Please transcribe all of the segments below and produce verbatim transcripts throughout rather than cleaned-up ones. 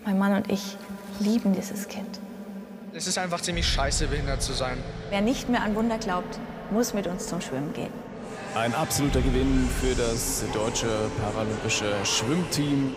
Mein Mann und ich lieben dieses Kind. Es ist einfach ziemlich scheiße, behindert zu sein. Wer nicht mehr an Wunder glaubt, muss mit uns zum Schwimmen gehen. Ein absoluter Gewinn für das deutsche paralympische Schwimmteam.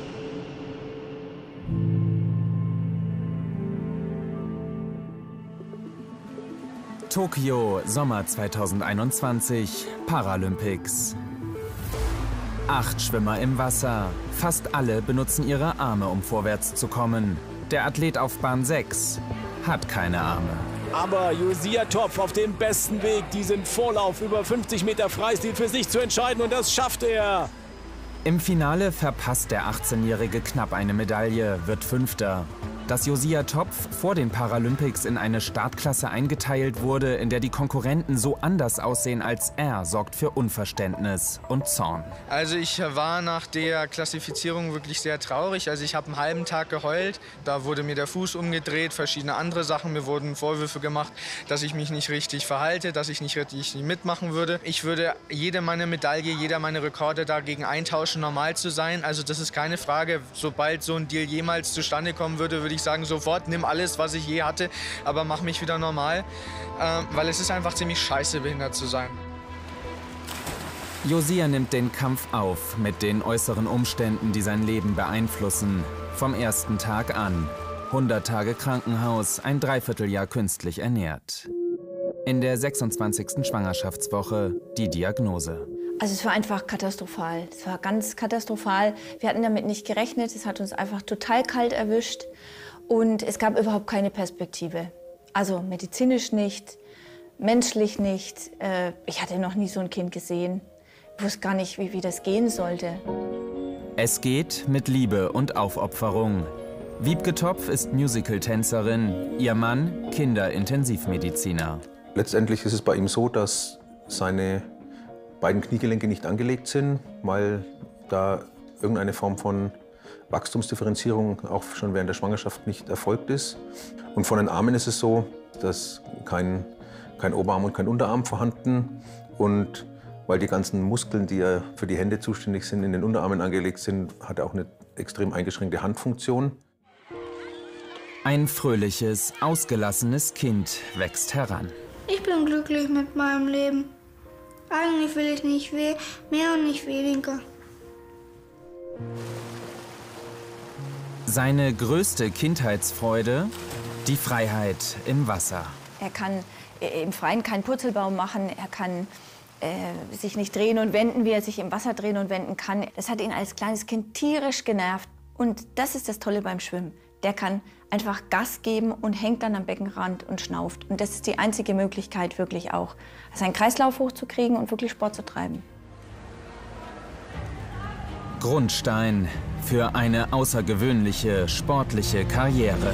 Tokio, Sommer zweitausendeinundzwanzig, Paralympics. Acht Schwimmer im Wasser. Fast alle benutzen ihre Arme, um vorwärts zu kommen. Der Athlet auf Bahn sechs hat keine Arme. Aber Josia Topf auf dem besten Weg, diesen Vorlauf über fünfzig Meter Freistil für sich zu entscheiden, und das schafft er. Im Finale verpasst der achtzehnjährige knapp eine Medaille, wird Fünfter. Dass Josia Topf vor den Paralympics in eine Startklasse eingeteilt wurde, in der die Konkurrenten so anders aussehen als er, sorgt für Unverständnis und Zorn. Also ich war nach der Klassifizierung wirklich sehr traurig. Also ich habe einen halben Tag geheult. Da wurde mir der Fuß umgedreht, verschiedene andere Sachen. Mir wurden Vorwürfe gemacht, dass ich mich nicht richtig verhalte, dass ich nicht richtig mitmachen würde. Ich würde jede meine Medaille, jeder meine Rekorde dagegen eintauschen, normal zu sein. Also das ist keine Frage. Sobald so ein Deal jemals zustande kommen würde, würde ich sagen, sofort, nimm alles, was ich je hatte, aber mach mich wieder normal, äh, weil es ist einfach ziemlich scheiße, behindert zu sein. Josia nimmt den Kampf auf mit den äußeren Umständen, die sein Leben beeinflussen. Vom ersten Tag an. hundert Tage Krankenhaus, ein Dreivierteljahr künstlich ernährt. In der sechsundzwanzigsten Schwangerschaftswoche die Diagnose. Also es war einfach katastrophal. Es war ganz katastrophal. Wir hatten damit nicht gerechnet. Es hat uns einfach total kalt erwischt. Und es gab überhaupt keine Perspektive. Also medizinisch nicht, menschlich nicht. Ich hatte noch nie so ein Kind gesehen. Ich wusste gar nicht, wie, wie das gehen sollte. Es geht mit Liebe und Aufopferung. Wiebke Topf ist Musical-Tänzerin, ihr Mann Kinderintensivmediziner. Letztendlich ist es bei ihm so, dass seine beiden Kniegelenke nicht angelegt sind, weil da irgendeine Form von Wachstumsdifferenzierung auch schon während der Schwangerschaft nicht erfolgt ist. Und von den Armen ist es so, dass kein, kein Oberarm und kein Unterarm vorhanden. Und weil die ganzen Muskeln, die ja für die Hände zuständig sind, in den Unterarmen angelegt sind, hat er auch eine extrem eingeschränkte Handfunktion. Ein fröhliches, ausgelassenes Kind wächst heran. Ich bin glücklich mit meinem Leben. Eigentlich will ich nicht mehr und nicht weniger. Seine größte Kindheitsfreude? Die Freiheit im Wasser. Er kann im Freien keinen Purzelbaum machen, er kann äh, sich nicht drehen und wenden, wie er sich im Wasser drehen und wenden kann. Das hat ihn als kleines Kind tierisch genervt. Und das ist das Tolle beim Schwimmen. Der kann einfach Gas geben und hängt dann am Beckenrand und schnauft. Und das ist die einzige Möglichkeit wirklich auch, seinen Kreislauf hochzukriegen und wirklich Sport zu treiben. Grundstein für eine außergewöhnliche sportliche Karriere.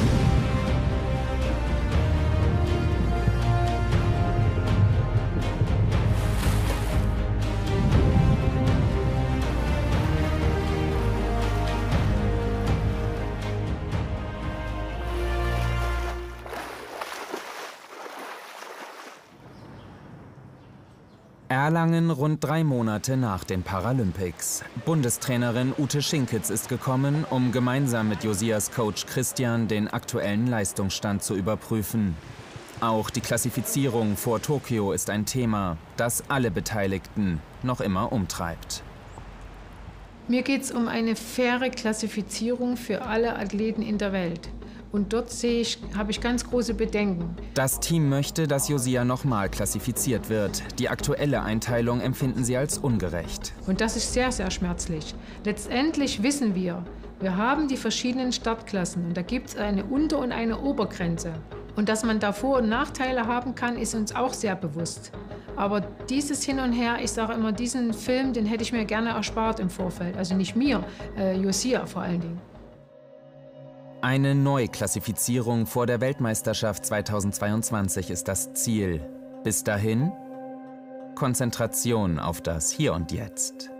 Erlangen rund drei Monate nach den Paralympics. Bundestrainerin Ute Schinkitz ist gekommen, um gemeinsam mit Josias Coach Christian den aktuellen Leistungsstand zu überprüfen. Auch die Klassifizierung vor Tokio ist ein Thema, das alle Beteiligten noch immer umtreibt. Mir geht es um eine faire Klassifizierung für alle Athleten in der Welt. Und dort sehe ich, habe ich ganz große Bedenken. Das Team möchte, dass Josia nochmal klassifiziert wird. Die aktuelle Einteilung empfinden sie als ungerecht. Und das ist sehr, sehr schmerzlich. Letztendlich wissen wir, wir haben die verschiedenen Startklassen und da gibt es eine Unter- und eine Obergrenze. Und dass man da Vor- und Nachteile haben kann, ist uns auch sehr bewusst. Aber dieses Hin und Her, ich sage immer, diesen Film, den hätte ich mir gerne erspart im Vorfeld. Also nicht mir, äh, Josia vor allen Dingen. Eine Neuklassifizierung vor der Weltmeisterschaft zweitausendzweiundzwanzig ist das Ziel. Bis dahin Konzentration auf das Hier und Jetzt.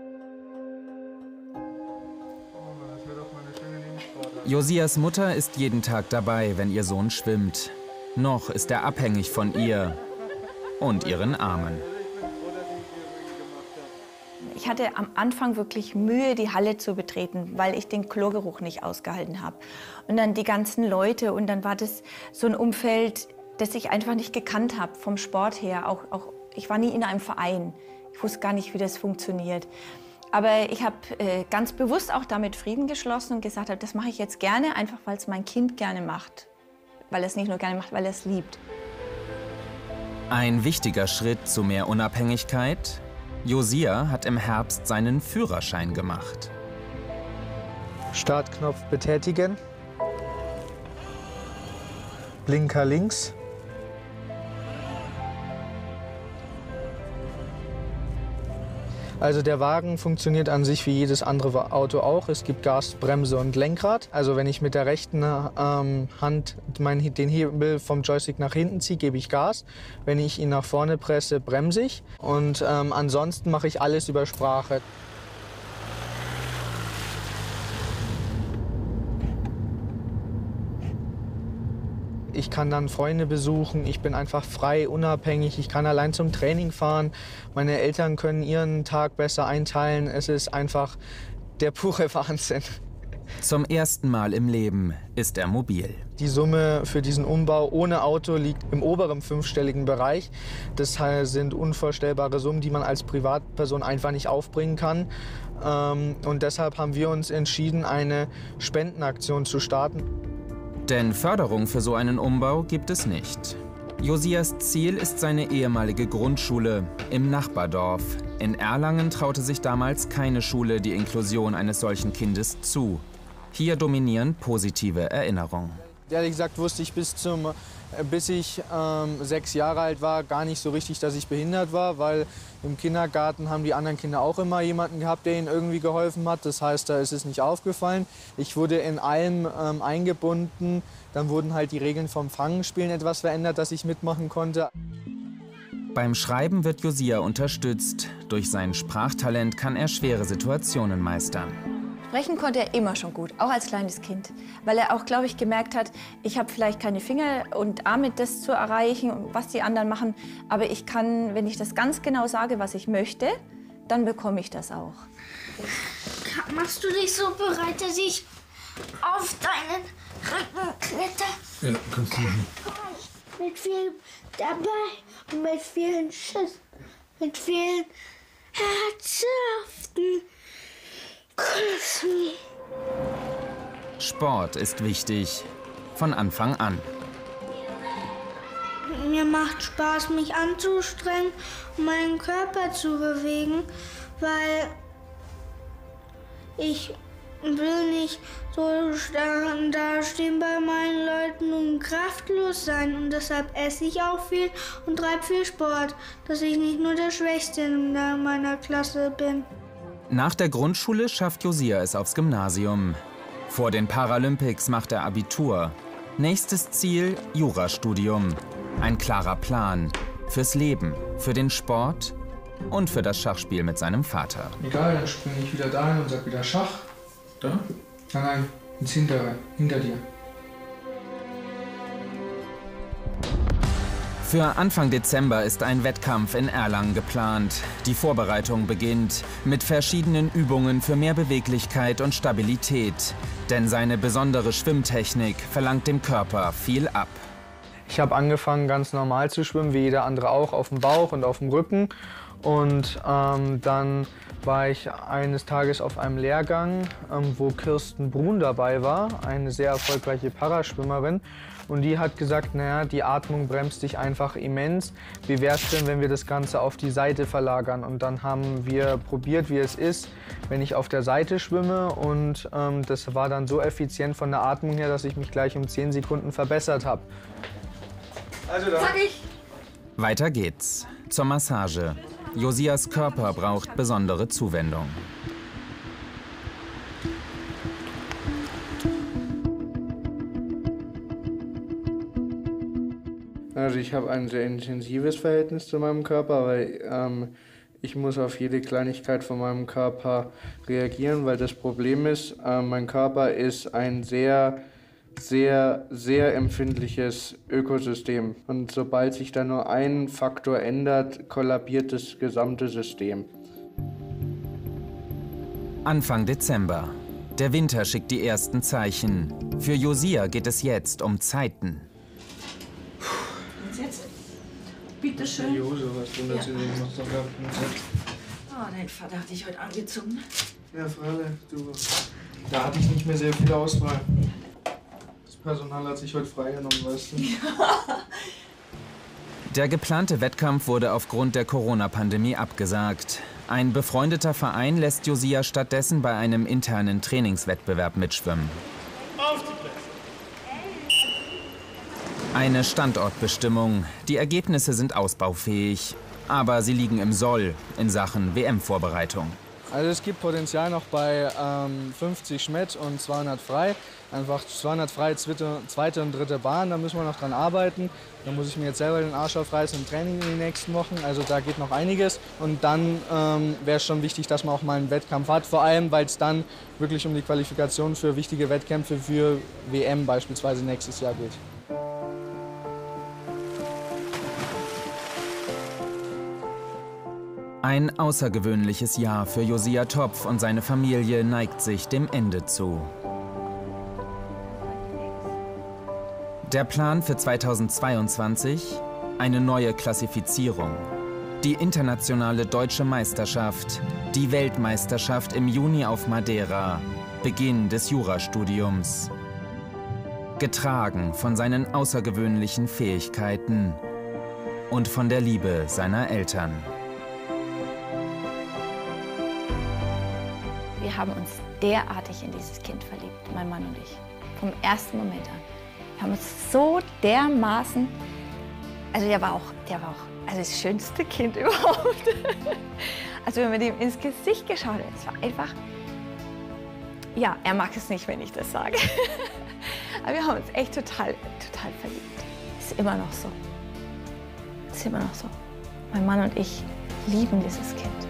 Josias Mutter ist jeden Tag dabei, wenn ihr Sohn schwimmt. Noch ist er abhängig von ihr und ihren Armen. Ich Ich hatte am Anfang wirklich Mühe, die Halle zu betreten, weil ich den Chlorgeruch nicht ausgehalten habe. Und dann die ganzen Leute und dann war das so ein Umfeld, das ich einfach nicht gekannt habe vom Sport her. Auch, auch, ich war nie in einem Verein. Ich wusste gar nicht, wie das funktioniert. Aber ich habe äh, ganz bewusst auch damit Frieden geschlossen und gesagt, das mache ich jetzt gerne, einfach weil es mein Kind gerne macht. Weil er es nicht nur gerne macht, weil er es liebt. Ein wichtiger Schritt zu mehr Unabhängigkeit. Josia hat im Herbst seinen Führerschein gemacht. Startknopf betätigen. Blinker links. Also der Wagen funktioniert an sich wie jedes andere Auto auch. Es gibt Gas, Bremse und Lenkrad. Also wenn ich mit der rechten ähm, Hand mein, den Hebel vom Joystick nach hinten ziehe, gebe ich Gas. Wenn ich ihn nach vorne presse, bremse ich. Und ähm, ansonsten mache ich alles über Sprache. Ich kann dann Freunde besuchen, ich bin einfach frei, unabhängig, ich kann allein zum Training fahren. Meine Eltern können ihren Tag besser einteilen. Es ist einfach der pure Wahnsinn. Zum ersten Mal im Leben ist er mobil. Die Summe für diesen Umbau ohne Auto liegt im oberen fünfstelligen Bereich. Das sind unvorstellbare Summen, die man als Privatperson einfach nicht aufbringen kann. Und deshalb haben wir uns entschieden, eine Spendenaktion zu starten. Denn Förderung für so einen Umbau gibt es nicht. Josias Ziel ist seine ehemalige Grundschule im Nachbardorf. In Erlangen traute sich damals keine Schule die Inklusion eines solchen Kindes zu. Hier dominieren positive Erinnerungen. Ehrlich gesagt wusste ich bis, zum, bis ich ähm, sechs Jahre alt war gar nicht so richtig, dass ich behindert war, weil im Kindergarten haben die anderen Kinder auch immer jemanden gehabt, der ihnen irgendwie geholfen hat. Das heißt, da ist es nicht aufgefallen. Ich wurde in allem ähm, eingebunden. Dann wurden halt die Regeln vom Fangenspielen etwas verändert, dass ich mitmachen konnte. Beim Schreiben wird Josia unterstützt. Durch sein Sprachtalent kann er schwere Situationen meistern. Sprechen konnte er immer schon gut, auch als kleines Kind. Weil er auch, glaube ich, gemerkt hat, ich habe vielleicht keine Finger und Arme, das zu erreichen, was die anderen machen. Aber ich kann, wenn ich das ganz genau sage, was ich möchte, dann bekomme ich das auch. Machst du dich so bereit, dass ich auf deinen Rücken kletter? Ja, kannst du machen. Mit viel dabei und mit vielen Schiss, mit vielen herzhaften Küssen. Sport ist wichtig, von Anfang an. Mir macht Spaß, mich anzustrengen und meinen Körper zu bewegen, weil ich will nicht so da stehen bei meinen Leuten und kraftlos sein. Und deshalb esse ich auch viel und treibe viel Sport, dass ich nicht nur der Schwächste in meiner Klasse bin. Nach der Grundschule schafft Josia es aufs Gymnasium. Vor den Paralympics macht er Abitur. Nächstes Ziel, Jurastudium. Ein klarer Plan. Fürs Leben, für den Sport und für das Schachspiel mit seinem Vater. Egal, dann springe ich wieder dahin und sag wieder Schach. Da? Nein, nein, ins Hintere, hinter dir. Für Anfang Dezember ist ein Wettkampf in Erlangen geplant. Die Vorbereitung beginnt mit verschiedenen Übungen für mehr Beweglichkeit und Stabilität. Denn seine besondere Schwimmtechnik verlangt dem Körper viel ab. Ich habe angefangen, ganz normal zu schwimmen, wie jeder andere auch, auf dem Bauch und auf dem Rücken. Und ähm, dann war ich eines Tages auf einem Lehrgang, ähm, wo Kirsten Brun dabei war, eine sehr erfolgreiche Paraschwimmerin. Und die hat gesagt, naja, die Atmung bremst dich einfach immens. Wie wäre es denn, wenn wir das Ganze auf die Seite verlagern? Und dann haben wir probiert, wie es ist, wenn ich auf der Seite schwimme. Und ähm, das war dann so effizient von der Atmung her, dass ich mich gleich um zehn Sekunden verbessert habe. Also da. Weiter geht's. Zur Massage. Josias Körper braucht besondere Zuwendung. Also ich habe ein sehr intensives Verhältnis zu meinem Körper, weil ähm, ich muss auf jede Kleinigkeit von meinem Körper reagieren, weil das Problem ist, äh, mein Körper ist ein sehr, sehr, sehr empfindliches Ökosystem. Und sobald sich da nur ein Faktor ändert, kollabiert das gesamte System. Anfang Dezember. Der Winter schickt die ersten Zeichen. Für Josia geht es jetzt um Zeiten. Und jetzt? Bitte schön. Die Hose, was du dazu noch so gehabt hast. Oh, dein Vater hat dich heute angezogen. Ja, Fralle, du. Da hatte ich nicht mehr sehr viel Auswahl. Das Personal hat sich heute freigenommen, weißt du. Der geplante Wettkampf wurde aufgrund der Corona-Pandemie abgesagt. Ein befreundeter Verein lässt Josia stattdessen bei einem internen Trainingswettbewerb mitschwimmen. Eine Standortbestimmung. Die Ergebnisse sind ausbaufähig. Aber sie liegen im Soll in Sachen W M-Vorbereitung. Also es gibt Potenzial noch bei ähm, fünfzig Schmett und zweihundert frei. Einfach zweihundert frei, zweite, zweite und dritte Bahn, da müssen wir noch dran arbeiten. Da muss ich mir jetzt selber den Arsch aufreißen im Training in den nächsten Wochen. Also da geht noch einiges. Und dann ähm, wäre es schon wichtig, dass man auch mal einen Wettkampf hat. Vor allem, weil es dann wirklich um die Qualifikation für wichtige Wettkämpfe für W M beispielsweise nächstes Jahr geht. Ein außergewöhnliches Jahr für Josia Topf und seine Familie neigt sich dem Ende zu. Der Plan für zweitausendzweiundzwanzig? Eine neue Klassifizierung. Die internationale deutsche Meisterschaft, die Weltmeisterschaft im Juni auf Madeira, Beginn des Jurastudiums. Getragen von seinen außergewöhnlichen Fähigkeiten und von der Liebe seiner Eltern. Wir haben uns derartig in dieses Kind verliebt, mein Mann und ich. Vom ersten Moment an. Wir haben uns so dermaßen, also der war auch, der war auch also das schönste Kind überhaupt. Also wenn man dem ins Gesicht geschaut hat, es war einfach, ja, er mag es nicht, wenn ich das sage. Aber wir haben uns echt total, total verliebt. Ist immer noch so. Ist immer noch so. Mein Mann und ich lieben dieses Kind.